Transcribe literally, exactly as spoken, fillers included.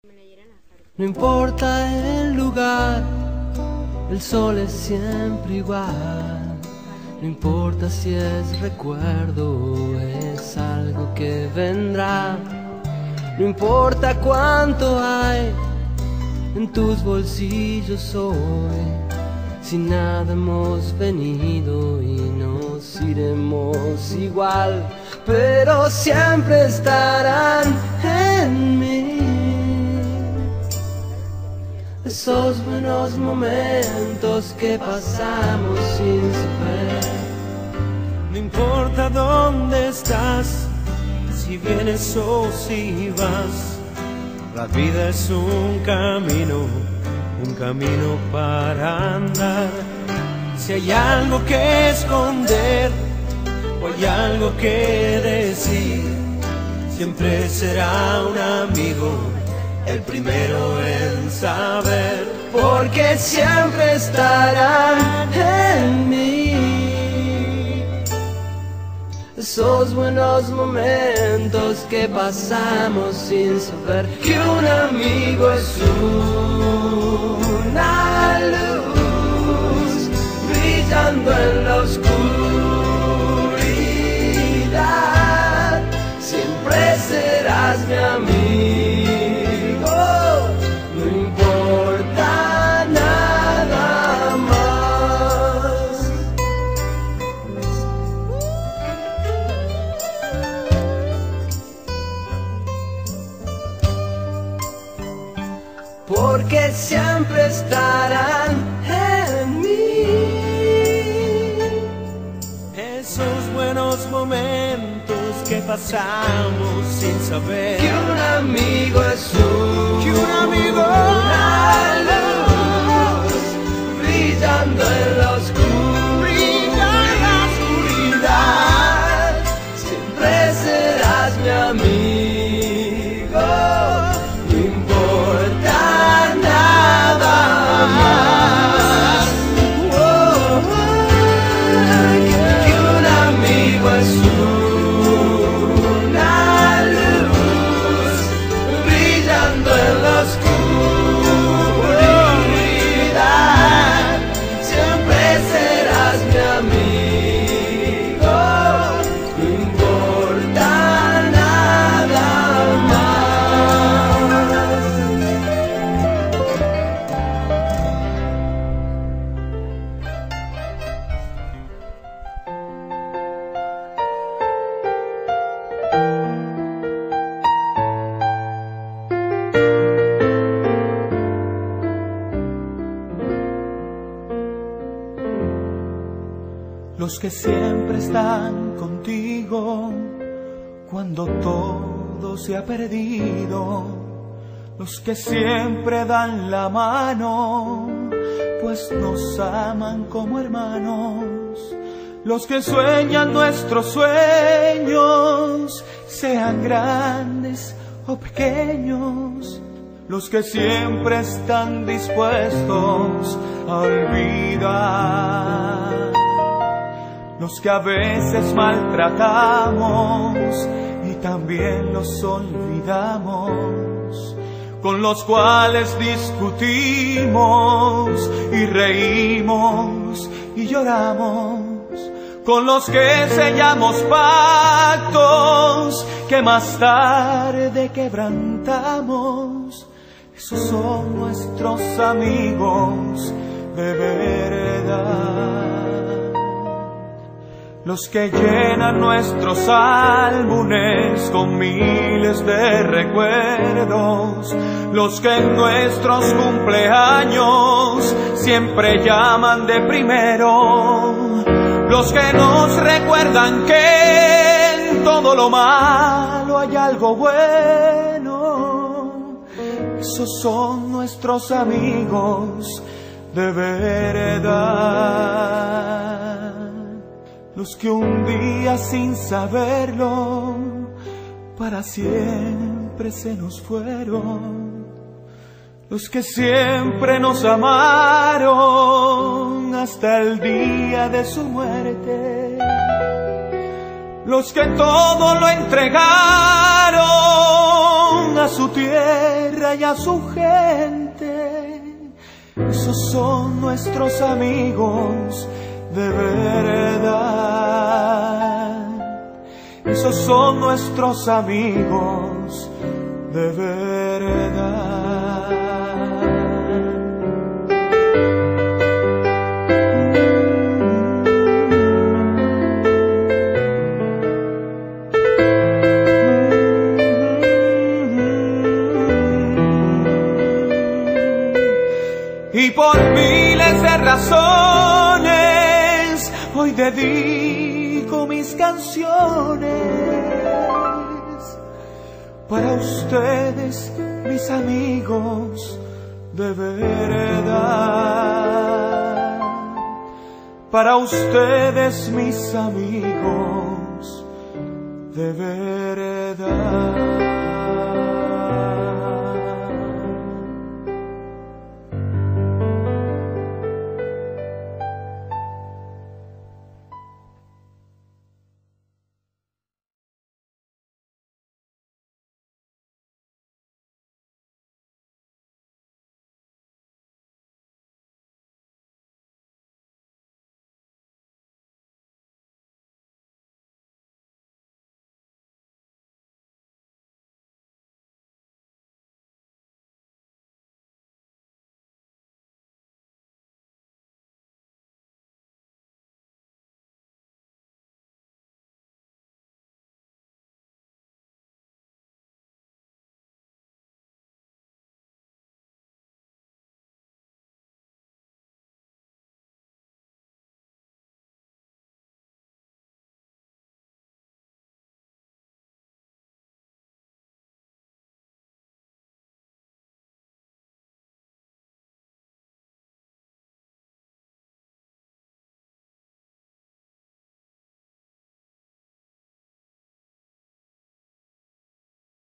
No importa el lugar, el sol es siempre igual. No importa si es recuerdo o es algo que vendrá. No importa cuánto hay en tus bolsillos hoy, si nada hemos venido y nos iremos igual, pero siempre estarán en mí esos buenos momentos que pasamos sin saber. No importa dónde estás, si vienes o si vas, la vida es un camino, un camino para andar. Si hay algo que esconder o hay algo que decir, siempre será un amigo el primero en saber, porque siempre estarán en mí esos buenos momentos que pasamos sin saber que un amigo es una luz brillando en la oscuridad. Siempre serás mi amigo. Porque siempre estarán en mí esos buenos momentos que pasamos sin saber que un amigo es un, que un amigo una luz brillando en la oscuridad. Siempre serás mi amigo. No importa nada más. Oh, oh, que un amigo es una luz brillando en la oscuridad. Siempre serás mi amigo. No importa nada más. Los que siempre están contigo cuando todo se ha perdido, los que siempre dan la mano, pues nos aman como hermanos, los que sueñan nuestros sueños, sean grandes o pequeños, los que siempre están dispuestos a olvidar, los que a veces maltratamos y también los olvidamos, con los cuales discutimos y reímos y lloramos, con los que sellamos pactos que más tarde quebrantamos. Esos son nuestros amigos de verdad. Los que llenan nuestros álbumes con miles de recuerdos, los que en nuestros cumpleaños siempre llaman de primero, los que nos recuerdan que en todo lo malo hay algo bueno. Esos son nuestros amigos de verdad. Los que un día sin saberlo para siempre se nos fueron, los que siempre nos amaron hasta el día de su muerte, los que todo lo entregaron a su tierra libre y a su gente. Esos son nuestros amigos de verdad. Esos son nuestros amigos de verdad. Y por miles de razones hoy dedico mis canciones para ustedes, mis amigos de verdad. Para ustedes, mis amigos de verdad.